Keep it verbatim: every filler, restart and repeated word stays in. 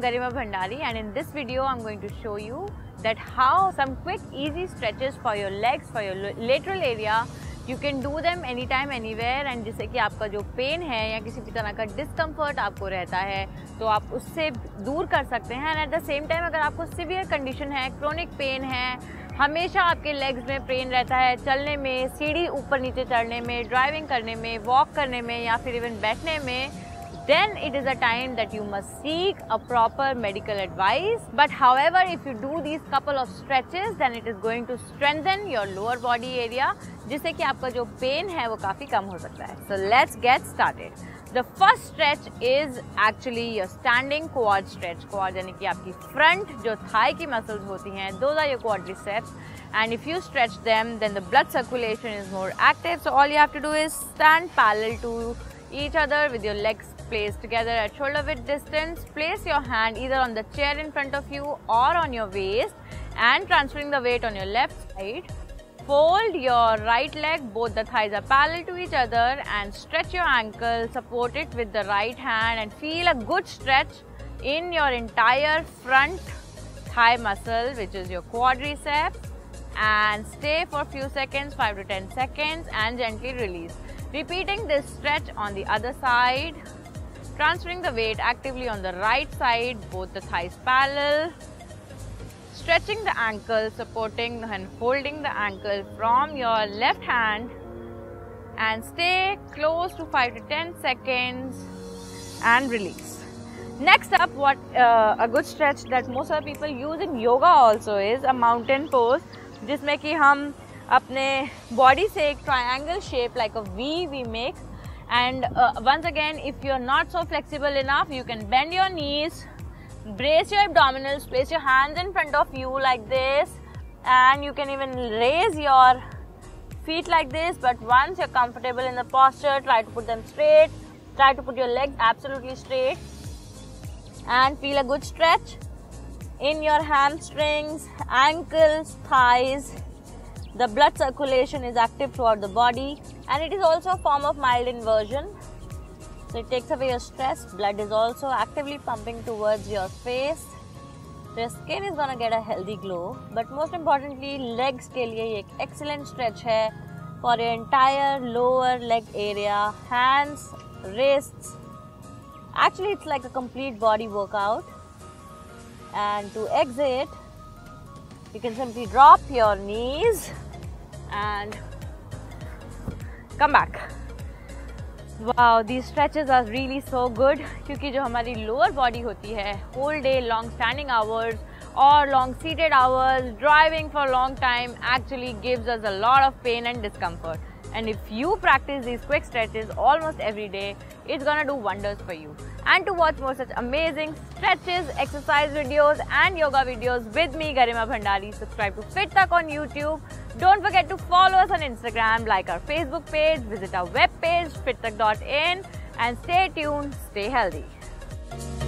Garima Bhandari, and in this video I'm going to show you that how some quick easy stretches for your legs, for your lateral area. You can do them anytime anywhere, and जिससे कि आपका जो pen है या किसी भी तरह का डिस्कम्फर्ट आपको रहता है तो आप उससे दूर कर सकते हैं। And at the same time अगर आपको सीवियर कंडीशन है, क्रोनिक पेन है, हमेशा आपके लेग्स में पेन रहता है, चलने में, सीढ़ी ऊपर नीचे चढ़ने में, ड्राइविंग करने में, वॉक करने में या फिर इवन बैठने में, then it is a time that you must seek a proper medical advice. But however, if you do these couple of stretches, then it is going to strengthen your lower body area, जिससे कि आपका जो pen है वो काफ़ी कम हो सकता है। So let's get started. The first stretch is actually your standing quad stretch. Quad यानी कि आपकी front जो thigh की muscles होती हैं, those are your quadriceps. And if you stretch them, then the blood circulation is more active. So all you have to do is stand parallel to each other with your legs placed together at shoulder width distance. Place your hand either on the chair in front of you or on your waist and transferring the weight on your left side. Fold your right leg, both the thighs are parallel to each other, and stretch your ankle, support it with the right hand and feel a good stretch in your entire front thigh muscle, which is your quadriceps, and stay for a few seconds, five to ten seconds, and gently release. Repeating this stretch on the other side, transferring the weight actively on the right side, both the thighs parallel, stretching the ankle, supporting and holding the ankle from your left hand, and stay close to five to ten seconds and release. Next up, what uh, a good stretch that most of the people use in yoga also is a mountain pose, जिसमें कि हम अपने body से एक triangle shape like a V we make. And uh, once again, if you're not so flexible enough, you can bend your knees, brace your abdominals, place your hands in front of you like this, and you can even raise your feet like this. But once you're comfortable in the posture, try to put them straight, try to put your legs absolutely straight, and feel a good stretch in your hamstrings, ankles, thighs. The blood circulation is active throughout the body, and it is also a form of mild inversion. So it takes away your stress. Blood is also actively pumping towards your face. So your skin is gonna get a healthy glow. But most importantly, legs के लिए ये एक excellent stretch है for your entire lower leg area, hands, wrists. Actually, it's like a complete body workout. And to exit, you can simply drop your knees and come back. Wow, these stretches are really so good क्योंकि जो हमारी lower body होती है, whole day long standing hours or long seated hours, driving for a long time actually gives us a lot of pain and discomfort. And if you practice these quick stretches almost every day, it's gonna do wonders for you. And to watch more such amazing stretches, exercise videos and yoga videos with me, Garima Bhandari, subscribe to FitTak on YouTube. Don't forget to follow us on Instagram, like our Facebook page, visit our webpage fit tak dot in, and stay tuned, stay healthy.